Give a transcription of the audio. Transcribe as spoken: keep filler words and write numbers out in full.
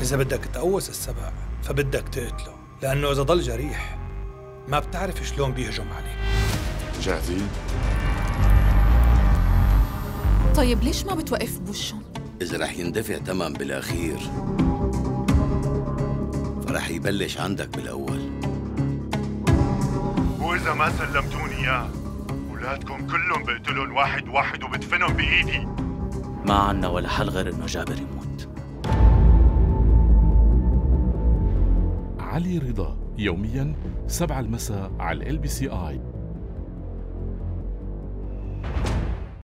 إذا بدك تقوس السبع فبدك تقتله، لأنه إذا ضل جريح ما بتعرف شلون بيهجم عليك. جاهزين؟ طيب ليش ما بتوقف بوشهم؟ إذا رح يندفع تمن بالأخير فرح يبلش عندك بالأول. وإذا ما سلمتوني إياه أولادكم كلهم بقتلهم واحد واحد وبدفنهم بإيدي. ما عنا ولا حل غير إنه جابر يموت. علي رضا، يومياً سبعة المساء على ال بي سي آي.